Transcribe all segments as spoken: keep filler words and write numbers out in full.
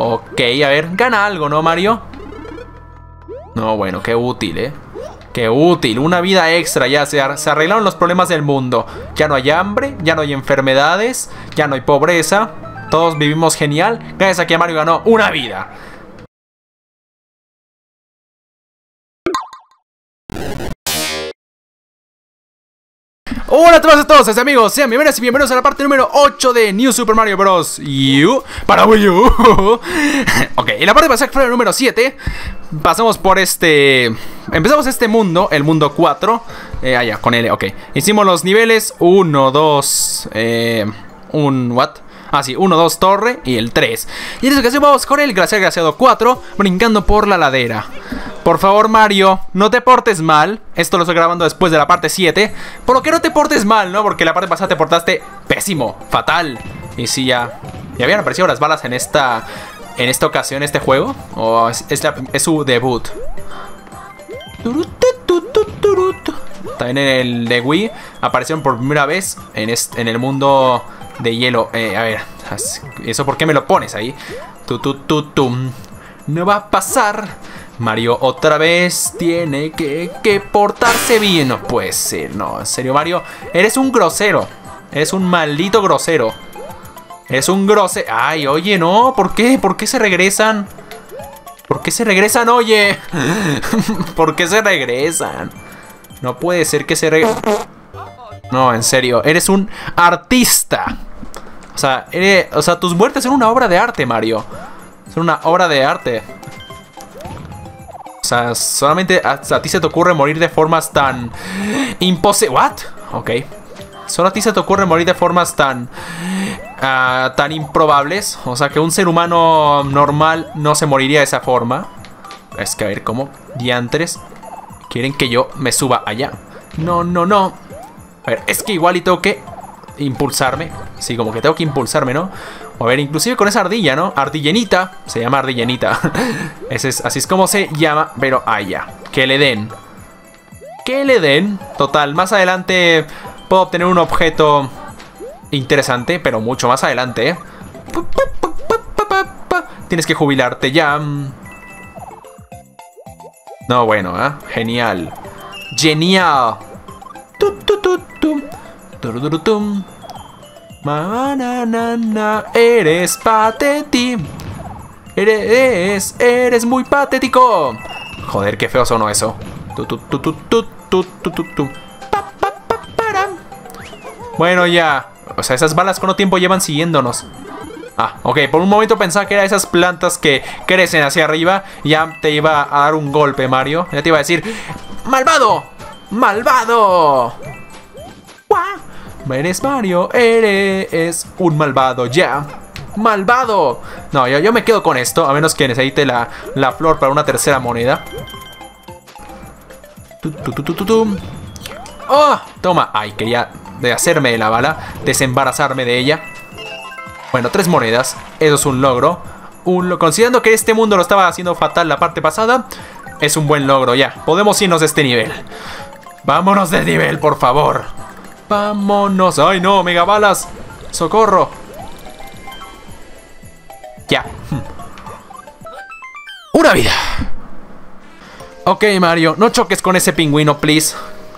Ok, a ver, gana algo, ¿no, Mario? No, bueno, qué útil, ¿eh? Qué útil, una vida extra, ya se, ar se arreglaron los problemas del mundo. Ya no hay hambre, ya no hay enfermedades, ya no hay pobreza. Todos vivimos genial. Gracias a que Mario ganó una vida. Hola a todos, a todos amigos, sean bienvenidos y bienvenidos a la parte número ocho de New Super Mario Bros. U para Wii U. Ok, en la parte pasada, que fue el número siete, pasamos por este... Empezamos este mundo, el mundo cuatro. Eh, allá, con L, ok. Hicimos los niveles uno, dos... Eh, un... ¿What? Ah, sí, uno, dos, torre y el tres. Y en esta ocasión vamos con el Glaciar Glaciado cuatro, brincando por la ladera. Por favor, Mario, no te portes mal. Esto lo estoy grabando después de la parte siete. Por lo que no te portes mal, ¿no? Porque la parte pasada te portaste pésimo, fatal. Y sí, ya... ¿Ya habían aparecido las balas en esta... En esta ocasión, este juego? ¿O es, es, la, es su debut? También en el de Wii aparecieron por primera vez en, este, en el mundo... de hielo, eh, a ver, ¿eso por qué me lo pones ahí? Tu, tu, tu, tu. No va a pasar. Mario otra vez tiene que, que portarse bien. No puede ser, no, en serio, Mario, eres un grosero. Eres un maldito grosero. Eres un grosero. Ay, oye, no, ¿por qué? ¿Por qué se regresan? ¿Por qué se regresan, oye? ¿Por qué se regresan? No puede ser que se regresen. No, en serio, eres un artista. O sea, eres, o sea, tus muertes son una obra de arte, Mario. Son una obra de arte. O sea, solamente a, a ti se te ocurre morir de formas tan... Impose... ¿What? Ok. Solo a ti se te ocurre morir de formas tan... Uh, tan improbables. O sea, que un ser humano normal no se moriría de esa forma. Es que a ver, ¿cómo? Diantres. Quieren que yo me suba allá. No, no, no. A ver, es que igual y tengo que impulsarme. Sí, como que tengo que impulsarme, ¿no? O a ver, inclusive con esa ardilla, ¿no? Ardillenita. Se llama ardillenita. Ese es, así es como se llama. Pero allá. Que le den. Que le den. Total, más adelante puedo obtener un objeto interesante. Pero mucho más adelante, ¿eh? Tienes que jubilarte ya. No, bueno, ¿eh? Genial. Genial. Tu, tu, tu, tu. Tururutum. Mananana. Eres patético. Eres, eres muy patético. Joder, qué feo sonó eso. Tu, tu, tu, tu, tu, tu, tu, tu, tu. Pa, pa, pa, para. Bueno, ya. O sea, esas balas, ¿cuánto tiempo llevan siguiéndonos? Ah, ok, por un momento pensaba que eran esas plantas que crecen hacia arriba. Ya te iba a dar un golpe, Mario. Ya te iba a decir: ¡malvado! ¡Malvado! Eres Mario, eres un malvado, ya. ¡Malvado! No, yo, yo me quedo con esto, a menos que necesite la, la flor para una tercera moneda. Tu, tu, tu, tu, tu, tu. ¡Oh! Toma. Ay, quería de hacerme de la bala, desembarazarme de ella. Bueno, tres monedas. Eso es un logro. Un lo considerando que este mundo lo estaba haciendo fatal la parte pasada, es un buen logro, ya. Podemos irnos de este nivel. Vámonos del nivel, por favor. Vámonos. Ay, no, megabalas. Socorro. Ya. Una vida. Ok, Mario, no choques con ese pingüino, please.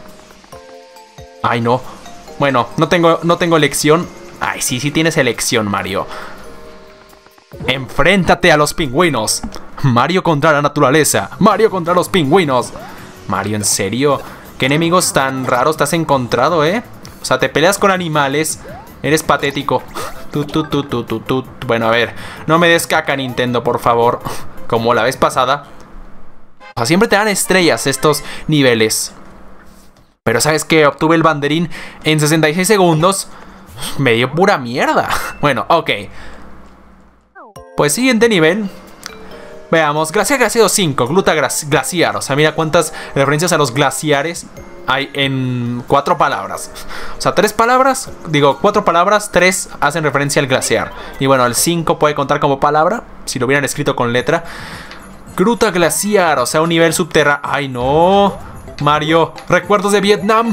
Ay, no. Bueno, no tengo, no tengo elección. Ay, sí, sí tienes elección, Mario. Enfréntate a los pingüinos. Mario contra la naturaleza. Mario contra los pingüinos. Mario, ¿en serio? ¿Qué enemigos tan raros te has encontrado, eh? O sea, te peleas con animales. Eres patético. Tu, tu, tu, tu, tu, tu. Bueno, a ver. No me des caca, Nintendo, por favor. Como la vez pasada. O sea, siempre te dan estrellas estos niveles. Pero ¿sabes qué? Obtuve el banderín en sesenta y seis segundos. Me dio pura mierda. Bueno, ok. Pues siguiente nivel. Veamos, Glaciar Glaciado cinco, Gluta Glaciar. O sea, mira cuántas referencias a los glaciares hay en cuatro palabras. O sea, tres palabras, digo, cuatro palabras, tres hacen referencia al glaciar. Y bueno, el cinco puede contar como palabra, si lo hubieran escrito con letra. Gruta Glaciar, o sea, un nivel subterráneo. ¡Ay, no! Mario, recuerdos de Vietnam.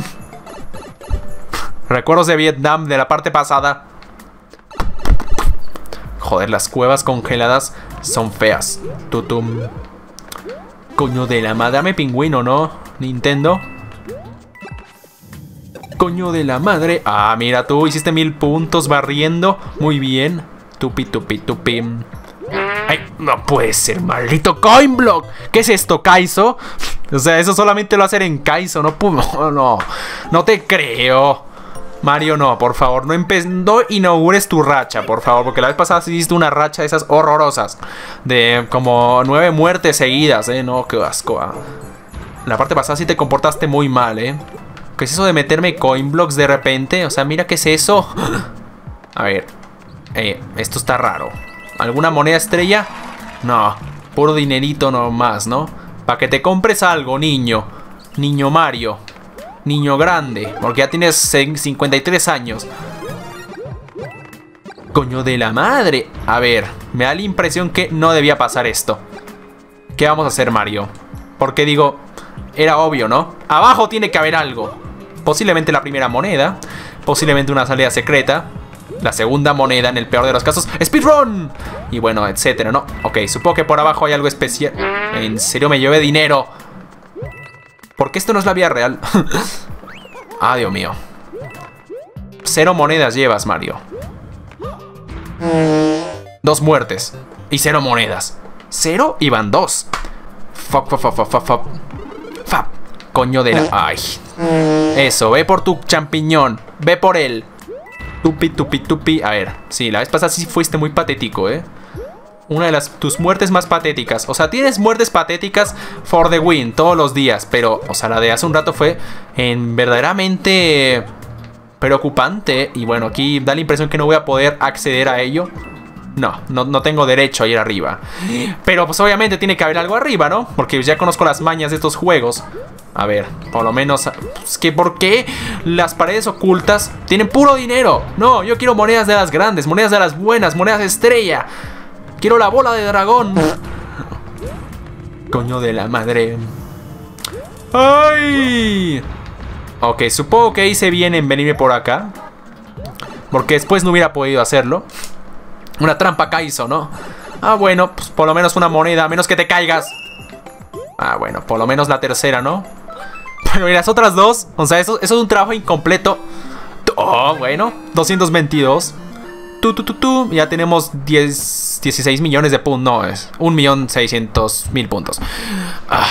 Recuerdos de Vietnam de la parte pasada. Joder, las cuevas congeladas son feas. Tutum. Coño de la madre. Dame pingüino, ¿no? Nintendo. Coño de la madre. Ah, mira tú, hiciste mil puntos barriendo. Muy bien. Tupi, tupi, tupi. Ay, no puede ser, maldito Coinblock. ¿Qué es esto, Kaizo? O sea, eso solamente lo hacen en Kaizo. No, no, no, no te creo. Mario, no, por favor, no, no inaugures tu racha, por favor. Porque la vez pasada hiciste una racha de esas horrorosas. De como nueve muertes seguidas, eh. No, qué asco. Ah. La parte pasada sí te comportaste muy mal, eh. ¿Qué es eso de meterme Coinblocks de repente? O sea, mira qué es eso. A ver. Eh, esto está raro. ¿Alguna moneda estrella? No, puro dinerito nomás, ¿no? Para que te compres algo, niño. Niño Mario. Niño grande. Porque ya tienes cincuenta y tres años. Coño de la madre. A ver, me da la impresión que no debía pasar esto. ¿Qué vamos a hacer, Mario? Porque digo, era obvio, ¿no? Abajo tiene que haber algo. Posiblemente la primera moneda. Posiblemente una salida secreta. La segunda moneda en el peor de los casos. ¡Speedrun! Y bueno, etcétera, ¿no? Ok, supongo que por abajo hay algo especial. En serio, me llevé dinero. ¿Por qué esto no es la vida real? Ah, Dios mío. Cero monedas llevas, Mario. Dos muertes. Y cero monedas. Cero y van dos. Fuck, fuck, fuck, fuck, fuck, fuck. Fuck. Coño de la... Ay. Eso, ve por tu champiñón. Ve por él. Tupi, tupi, tupi. A ver, sí, la vez pasada sí fuiste muy patético, ¿eh? Una de las tus muertes más patéticas. O sea, tienes muertes patéticas for the win todos los días. Pero, o sea, la de hace un rato fue en verdaderamente preocupante. Y bueno, aquí da la impresión que no voy a poder acceder a ello. No, no, no tengo derecho a ir arriba. Pero pues obviamente tiene que haber algo arriba, ¿no? Porque ya conozco las mañas de estos juegos. A ver, por lo menos... Es que ¿por qué las paredes ocultas tienen puro dinero? No, yo quiero monedas de las grandes, monedas de las buenas, monedas de estrella. Quiero la bola de dragón. Coño de la madre. ¡Ay! Ok, supongo que hice bien en venirme por acá. Porque después no hubiera podido hacerlo. Una trampa Kaizo, ¿no? Ah, bueno, pues por lo menos una moneda, a menos que te caigas. Ah, bueno, por lo menos la tercera, ¿no? Pero y las otras dos, o sea, eso, eso es un trabajo incompleto. Oh, bueno, doscientos veintidós. Tu, tu, tu, tu. Ya tenemos diez, dieciséis millones de puntos. No, es un millón seiscientos mil puntos. Ah.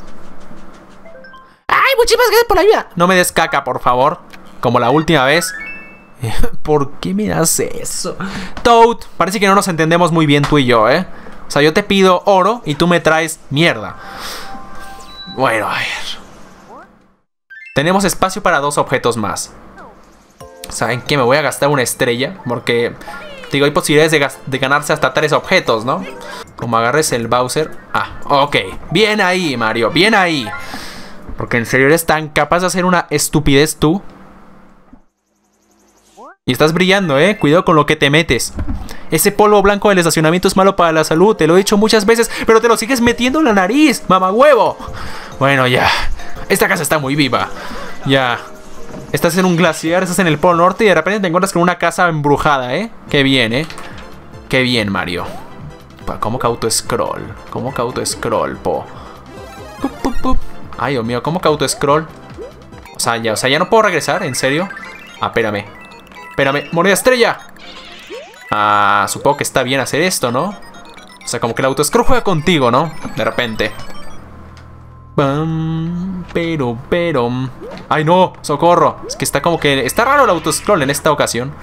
¡Ay, muchísimas gracias por la ayuda! No me des caca, por favor. Como la última vez. ¿Por qué me das eso? Toad, parece que no nos entendemos muy bien tú y yo, ¿eh? O sea, yo te pido oro y tú me traes mierda. Bueno, a ver. Tenemos espacio para dos objetos más. ¿Saben qué? Me voy a gastar una estrella. Porque, digo, hay posibilidades de, de ganarse hasta tres objetos, ¿no? Como agarres el Bowser. Ah, ok. Bien ahí, Mario. Bien ahí. Porque en serio eres tan capaz de hacer una estupidez tú. Y estás brillando, eh. Cuidado con lo que te metes. Ese polvo blanco del estacionamiento es malo para la salud. Te lo he dicho muchas veces, pero te lo sigues metiendo en la nariz, mamagüevo. Bueno, ya. Esta casa está muy viva. Ya. Estás en un glaciar, estás en el Polo Norte y de repente te encuentras con una casa embrujada, eh. Qué bien, eh. Qué bien, Mario. ¿Cómo que auto-scroll? ¿Cómo que auto-scroll, po? Pup, pup, pup. Ay, Dios mío, ¿cómo que auto-scroll? O sea, ya, o sea, ya no puedo regresar, ¿en serio? Ah, espérame. Espérame, moneda estrella. Ah, supongo que está bien hacer esto, ¿no? O sea, como que el autoscroll juega contigo, ¿no? De repente. Pam, pero, pero. Ay, no, socorro. Es que está como que... Está raro el autoscroll en esta ocasión.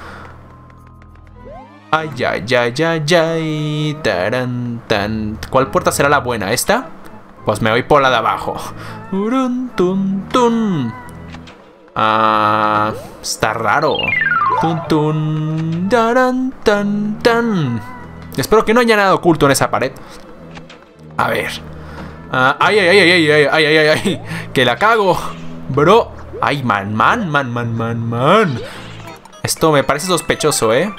Ay, ay, ay, ay, ay. Taran, tan. ¿Cuál puerta será la buena? ¿Esta? Pues me voy por la de abajo. Urun, tun, tun. Ah, está raro. Tun, tun, taran, tan, tan. Espero que no haya nada oculto en esa pared. A ver. Ah, ay, ay, ay, ay, ay, ay, ay, ay, ay. Que la cago, bro. Ay, man, man, man, man, man, man. Esto me parece sospechoso, ¿eh?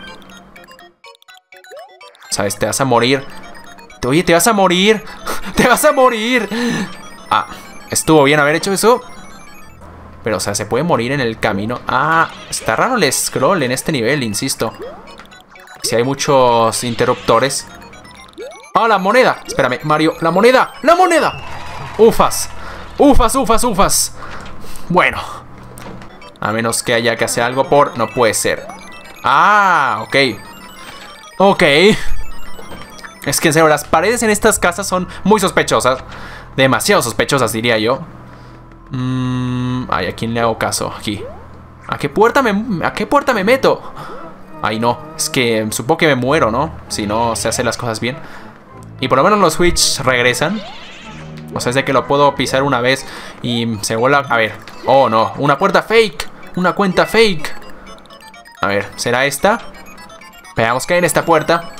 ¿Sabes? Te vas a morir. Oye, te vas a morir. Te vas a morir. Ah, estuvo bien haber hecho eso. Pero, o sea, se puede morir en el camino. Ah, está raro el scroll en este nivel, insisto. Si hay muchos interruptores. ¡Ah, la moneda! Espérame, Mario. ¡La moneda! ¡La moneda! ¡Ufas! ¡Ufas, ufas, ufas! Bueno. A menos que haya que hacer algo por... No puede ser. ¡Ah! Ok. Ok. Es que en serio, las paredes en estas casas son muy sospechosas. Demasiado sospechosas, diría yo. Mmm... Ay, ¿a quién le hago caso? Aquí. ¿A qué puerta me, a qué puerta me meto? Ay, no. Es que supongo que me muero, ¿no? Si no se hacen las cosas bien. Y por lo menos los Switch regresan. O sea, es de que lo puedo pisar una vez y se vuelve a... A ver. Oh, no. Una puerta fake. Una cuenta fake. A ver, ¿será esta? Veamos qué hay en esta puerta.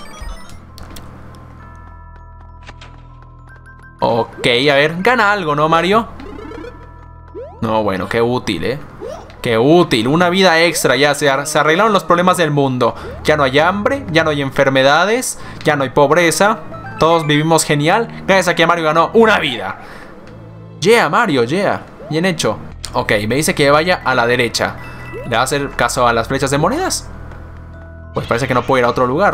Ok, a ver. Gana algo, ¿no, Mario? No, bueno, qué útil, ¿eh? Qué útil. Una vida extra. Ya se, se arreglaron los problemas del mundo. Ya no hay hambre. Ya no hay enfermedades. Ya no hay pobreza. Todos vivimos genial. Gracias a que Mario ganó una vida. Yeah, Mario, yeah. Bien hecho. Ok, me dice que vaya a la derecha. ¿Le va a hacer caso a las flechas de monedas? Pues parece que no puedo ir a otro lugar.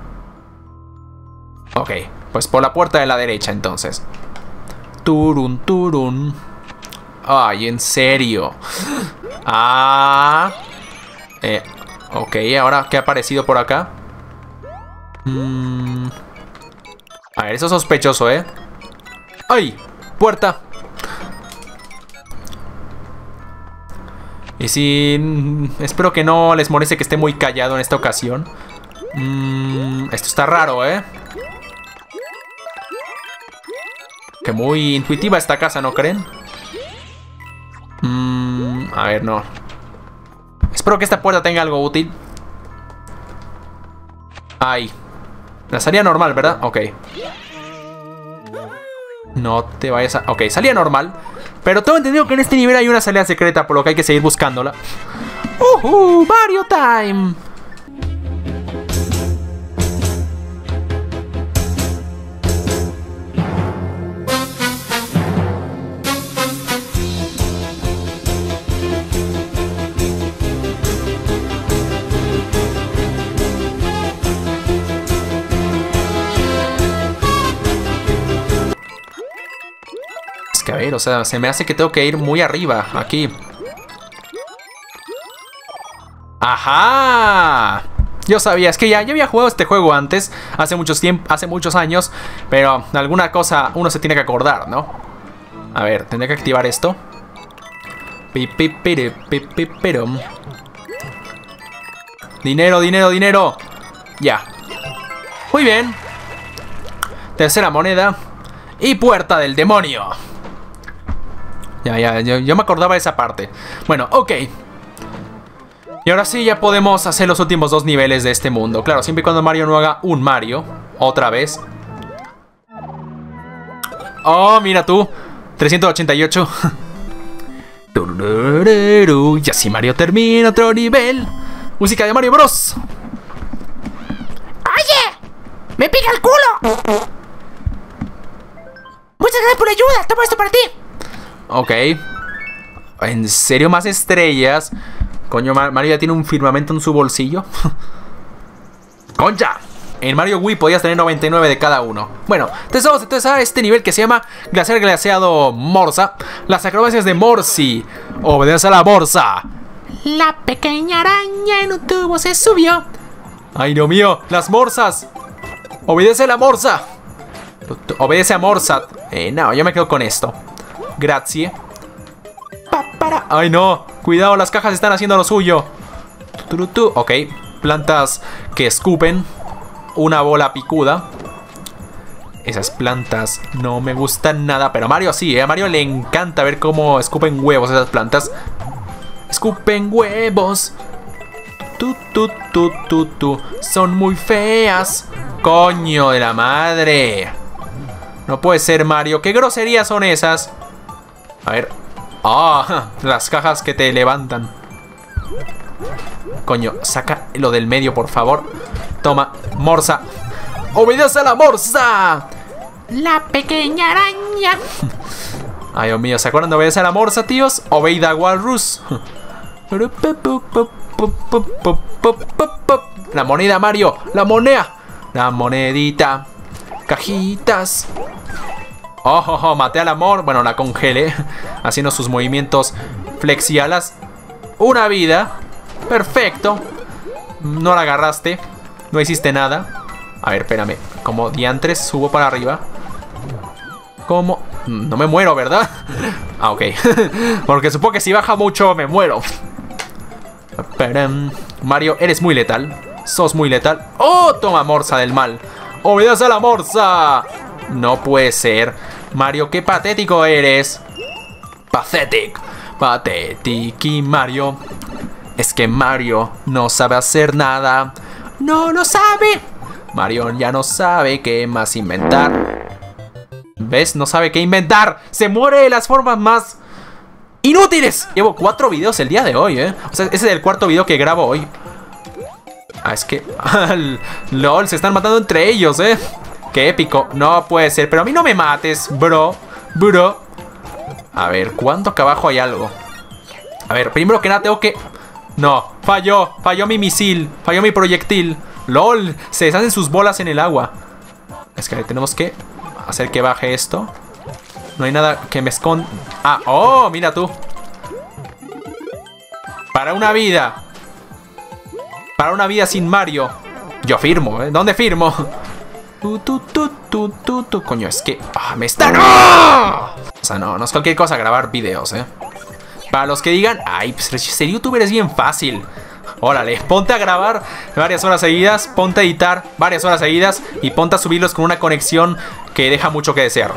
Ok, pues por la puerta de la derecha entonces. Turun, turun. Ay, en serio. Ah. Eh, ok, ahora ¿qué ha aparecido por acá? Mm. A ver, eso es sospechoso, ¿eh? ¡Ay! ¡Puerta! Y si... Espero que no les moleste que esté muy callado en esta ocasión. Mm, esto está raro, ¿eh? Que muy intuitiva esta casa, ¿no creen? Mm, a ver, no. Espero que esta puerta tenga algo útil. Ay. La salida normal, ¿verdad? Ok. No te vayas a... Ok, salida normal. Pero tengo entendido que en este nivel hay una salida secreta, por lo que hay que seguir buscándola. ¡Uh! ¡Mario Time! Que a ver, o sea, se me hace que tengo que ir muy arriba, aquí. ¡Ajá! Yo sabía, es que ya, ya había jugado este juego antes, hace muchos tiempos, hace muchos años, pero alguna cosa uno se tiene que acordar, ¿no? A ver, tendré que activar esto. Dinero, dinero, dinero. Ya. Muy bien. Tercera moneda. Y puerta del demonio. Ya, ya, yo, yo me acordaba de esa parte. Bueno, ok. Y ahora sí ya podemos hacer los últimos dos niveles de este mundo. Claro, siempre y cuando Mario no haga un Mario. Otra vez. Oh, mira tú. trescientos ochenta y ocho. Y así Mario termina otro nivel. Música de Mario Bros. ¡Oye! ¡Me pica el culo! Muchas gracias por la ayuda. Toma esto para ti. Ok. ¿En serio más estrellas? Coño, Mario ya tiene un firmamento en su bolsillo. ¡Concha! En Mario Wii podías tener noventa y nueve de cada uno. Bueno, entonces vamos entonces a este nivel que se llama Glaciar Glaciado Morsa. Las acrobacias de Morsi. Obedece a la Morsa. La pequeña araña en un tubo se subió. ¡Ay, Dios mío! ¡Las morsas! ¡Obedece a la morsa! Obedece a Morsat. Eh, no, yo me quedo con esto. Grazie. Pa, para. ¡Ay, no! Cuidado, las cajas están haciendo lo suyo. Ok, plantas que escupen. Una bola picuda. Esas plantas no me gustan nada. Pero a Mario sí, ¿eh? A Mario le encanta ver cómo escupen huevos esas plantas. Escupen huevos. Tu, tu, tu, tu, tu. Son muy feas. Coño de la madre. No puede ser, Mario. ¿Qué groserías son esas? A ver. Ah, las cajas que te levantan. Coño, saca lo del medio, por favor. Toma, morsa. ¡Obedece a la morsa! La pequeña araña. Ay, Dios mío, ¿se acuerdan de obedecer a la morsa, tíos? Obeida Walrus. La moneda, Mario. La moneda. La monedita. Cajitas. Oh, oh, oh, maté al amor. Bueno, la congelé. Haciendo sus movimientos flexialas. Una vida. Perfecto. No la agarraste. No hiciste nada. A ver, espérame. Como diantres subo para arriba. ¿Cómo? No me muero, ¿verdad? Ah, ok. Porque supongo que si baja mucho me muero. Mario, eres muy letal. Sos muy letal. ¡Oh! Toma, morsa del mal. ¡Obedece a la morsa! No puede ser. Mario, qué patético eres. Pathetic. Pathetic y Mario. Es que Mario no sabe hacer nada. No lo sabe. Mario ya no sabe qué más inventar. ¿Ves? No sabe qué inventar. Se muere de las formas más inútiles. Llevo cuatro videos el día de hoy, ¿eh? O sea, ese es el cuarto video que grabo hoy. Ah, es que... LOL, se están matando entre ellos, ¿eh? Qué épico. No puede ser. Pero a mí no me mates, bro. Bro. A ver, ¿cuánto acá abajo hay algo? A ver, primero que nada tengo que... No, falló. Falló mi misil. Falló mi proyectil. LOL, se deshacen sus bolas en el agua. Es que tenemos que hacer que baje esto. No hay nada que me esconda. Ah, oh, mira tú. Para una vida. Para una vida sin Mario. Yo firmo, ¿eh? ¿Dónde firmo? Tu, tu, tu, tu, tu, tu. Coño, es que... Ah, me están... ¡Oh! O sea, no, no es cualquier cosa grabar videos, ¿eh? Para los que digan... Ay, pues ser youtuber es bien fácil. Órale, ponte a grabar varias horas seguidas. Ponte a editar varias horas seguidas. Y ponte a subirlos con una conexión que deja mucho que desear.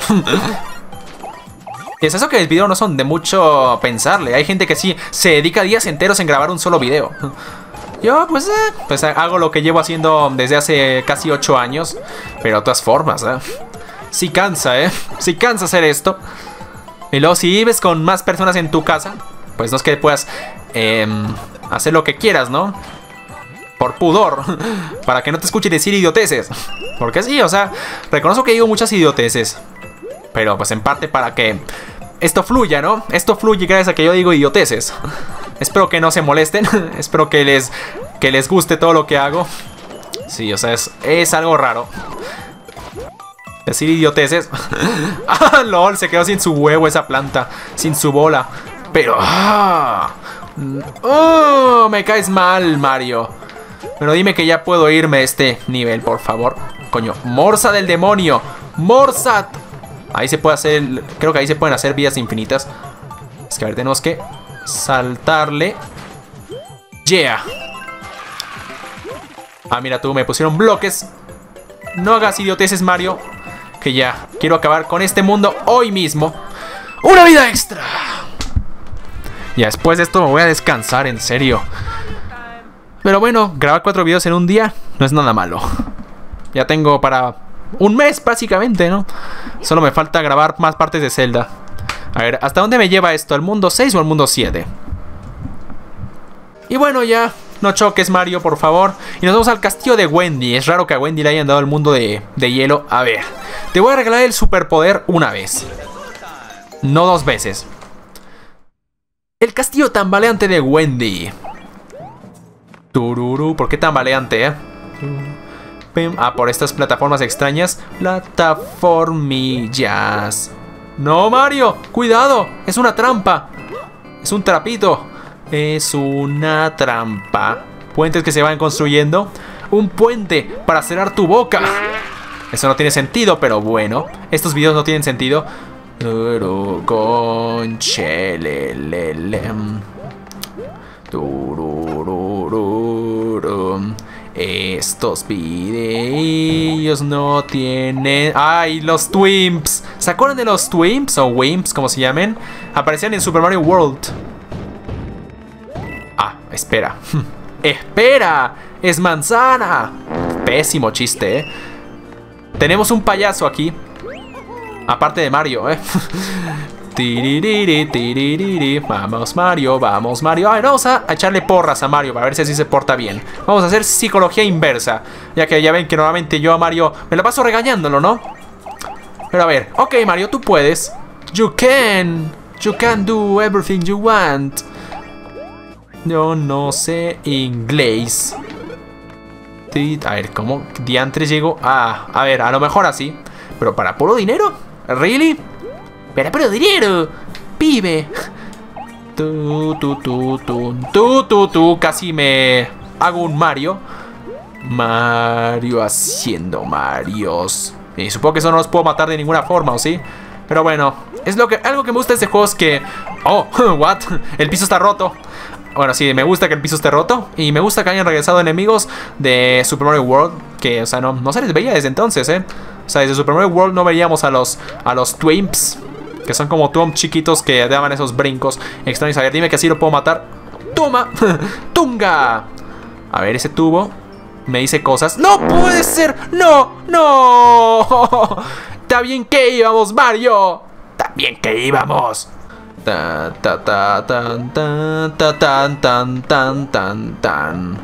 Es eso que los videos no son de mucho pensarle. Hay gente que sí se dedica días enteros en grabar un solo video. Yo, pues, eh, pues hago lo que llevo haciendo desde hace casi ocho años. Pero de todas formas, ¿eh? Sí cansa, ¿eh? Sí cansa hacer esto. Y luego si vives con más personas en tu casa, pues no es que puedas eh, hacer lo que quieras, ¿no? Por pudor. Para que no te escuche decir idioteces. Porque sí, o sea, reconozco que digo muchas idioteces. Pero pues en parte para que esto fluya, ¿no? Esto fluye gracias a que yo digo idioteces. Espero que no se molesten. Espero que les, que les guste todo lo que hago. Sí, o sea, es, es algo raro decir idioteces. Ah, lol, se quedó sin su huevo esa planta. Sin su bola. Pero... Ah, oh, me caes mal, Mario. Pero dime que ya puedo irme a este nivel, por favor. Coño, morsa del demonio. Morsat. Ahí se puede hacer... Creo que ahí se pueden hacer vidas infinitas. Es que a ver, tenemos que saltarle. Yeah. Ah, mira tú, me pusieron bloques. No hagas idioteces, Mario. Que ya, quiero acabar con este mundo hoy mismo. ¡Una vida extra! Ya después de esto me voy a descansar, en serio. Pero bueno, grabar cuatro videos en un día no es nada malo. Ya tengo para un mes, básicamente, ¿no? Solo me falta grabar más partes de Zelda. A ver, ¿hasta dónde me lleva esto? ¿Al mundo seis o al mundo siete? Y bueno, ya... No choques, Mario, por favor. Y nos vamos al castillo de Wendy. Es raro que a Wendy le hayan dado el mundo de, de hielo. A ver, te voy a regalar el superpoder una vez. No dos veces. El castillo tambaleante de Wendy. Tururú. ¿Por qué tambaleante, eh? Ah, por estas plataformas extrañas. Plataformillas. No, Mario, cuidado. Es una trampa. Es un trapito. Es una trampa. Puentes que se van construyendo. Un puente para cerrar tu boca. Eso no tiene sentido, pero bueno. Estos videos no tienen sentido. Estos videos no tienen... ¡Ay, los Twimps! ¿Se acuerdan de los Twimps o Wimps, como se llamen? Aparecían en Super Mario World. Ah, espera. ¡Espera! ¡Es manzana! Pésimo chiste, ¿eh? Tenemos un payaso aquí. Aparte de Mario, ¿eh? Tiririri, tiririri. Vamos, Mario, vamos, Mario. Ay, vamos a echarle porras a Mario para ver si así se porta bien. Vamos a hacer psicología inversa. Ya que ya ven que normalmente yo a Mario me la paso regañándolo, ¿no? Pero a ver, ok, Mario, tú puedes. You can. You can do everything you want. Yo no sé inglés. A ver, ¿cómo diantres llego? Ah, a ver, a lo mejor así. Pero para puro dinero. ¿Really? Para puro dinero, pibe. Tú, tú, tú, tú, tú, tú, tú. Casi me hago un Mario. Mario haciendo Marios. Y supongo que eso no los puedo matar de ninguna forma, ¿o sí? Pero bueno, es lo que, algo que me gusta de este juego es que... Oh, what? El piso está roto. Bueno, sí, me gusta que el piso esté roto. Y me gusta que hayan regresado enemigos de Super Mario World. Que, o sea, no, no se les veía desde entonces, ¿eh? O sea, desde Super Mario World no veíamos a los, a los Twimps. Que son como Twomp chiquitos que daban esos brincos extraños. A ver, dime que así lo puedo matar. ¡Toma! ¡Tunga! A ver, ese tubo me dice cosas. ¡No puede ser! ¡No! ¡No! ¡Está bien que íbamos, Mario! ¡Está bien que íbamos! Ta ta ta tan tan ta tan tan tan tan tan.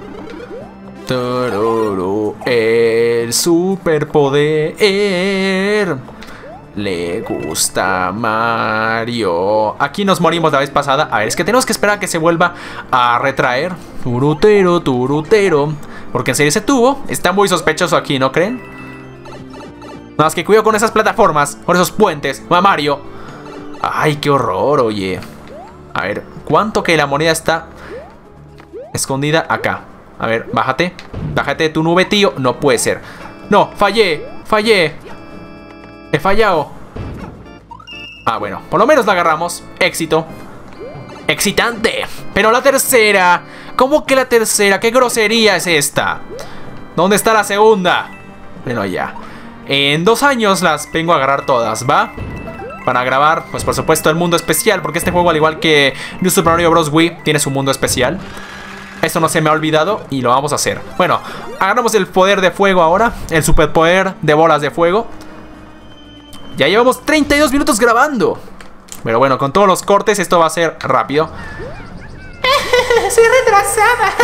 Tururu, el superpoder le gusta a Mario. Aquí nos morimos la vez pasada. A ver, es que tenemos que esperar a que se vuelva a retraer. Turutero, turutero. Porque en serio ese tubo está muy sospechoso aquí, ¿no creen? Nada más que cuidado con esas plataformas, con esos puentes. Va Mario. Ay, qué horror, oye. A ver, ¿cuánto que la moneda está escondida acá? A ver, bájate. Bájate de tu nube, tío. No puede ser. No, fallé. Fallé. He fallado. Ah, bueno, por lo menos la agarramos. Éxito. Excitante. Pero la tercera. ¿Cómo que la tercera? ¿Qué grosería es esta? ¿Dónde está la segunda? Bueno, ya. En dos años las vengo a agarrar todas, ¿va? Para grabar, pues por supuesto, el mundo especial. Porque este juego, al igual que New Super Mario Bros. Wii, tiene su mundo especial. Esto no se me ha olvidado y lo vamos a hacer. Bueno, agarramos el poder de fuego ahora. El superpoder de bolas de fuego. Ya llevamos treinta y dos minutos grabando. Pero bueno, con todos los cortes esto va a ser rápido. Soy retrasada.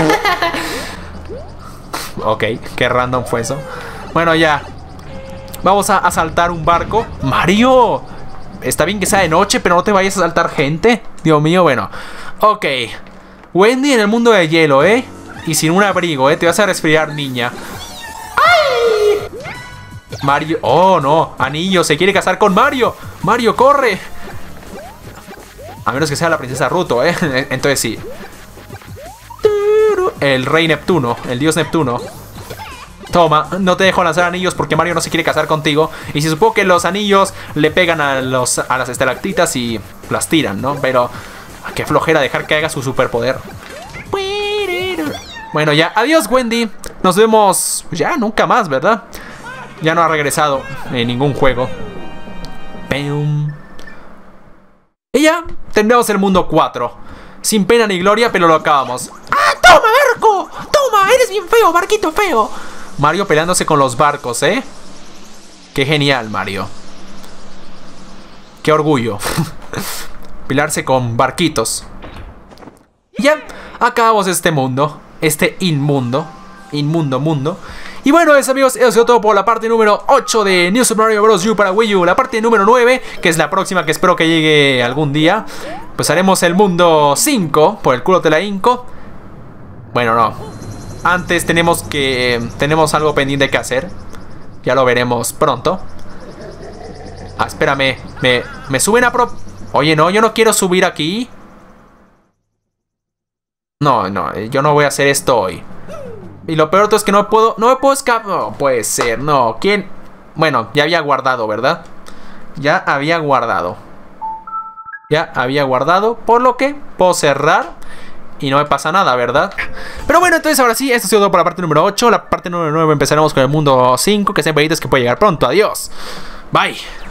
Ok, qué random fue eso. Bueno, ya. Vamos a asaltar un barco. ¡Mario! Está bien que sea de noche, pero no te vayas a asaltar gente. Dios mío, bueno. Ok. Wendy en el mundo de hielo, ¿eh? Y sin un abrigo, ¿eh? Te vas a resfriar, niña. ¡Ay! Mario... Oh, no. Anillo se quiere casar con Mario. Mario, corre. A menos que sea la princesa Ruto, ¿eh? Entonces sí. El rey Neptuno. El dios Neptuno. Toma, no te dejo lanzar anillos porque Mario no se quiere casar contigo. Y si supongo que los anillos le pegan a, los, a las estalactitas y las tiran, ¿no? Pero qué flojera dejar que haga su superpoder. Bueno, ya, adiós, Wendy. Nos vemos ya nunca más, ¿verdad? Ya no ha regresado en ningún juego. Y ya, terminamos el mundo cuatro. Sin pena ni gloria, pero lo acabamos. ¡Ah, toma, barco! ¡Toma! ¡Eres bien feo, barquito feo! Mario peleándose con los barcos, ¿eh? Qué genial, Mario. Qué orgullo. Pelearse con barquitos. Ya, acabamos este mundo. Este inmundo. Inmundo mundo. Y bueno, eso, amigos, eso ha sido todo por la parte número ocho de New Super Mario Bros. U para Wii U. La parte número nueve, que es la próxima, que espero que llegue algún día. Pues haremos el mundo cinco. Por el culo te la hinco. Bueno, no. Antes tenemos que... Tenemos algo pendiente que hacer. Ya lo veremos pronto. Ah, espérame. Me, me suben a pro... Oye, no, yo no quiero subir aquí. No, no, yo no voy a hacer esto hoy. Y lo peor es que no puedo... No me puedo escapar. No puede ser, no. ¿Quién? Bueno, ya había guardado, ¿verdad? Ya había guardado. Ya había guardado. Por lo que puedo cerrar y no me pasa nada, ¿verdad? Pero bueno, entonces ahora sí, esto ha sido todo por la parte número ocho. La parte número nueve empezaremos con el mundo cinco, que siempre dices que puede llegar pronto. Adiós. Bye.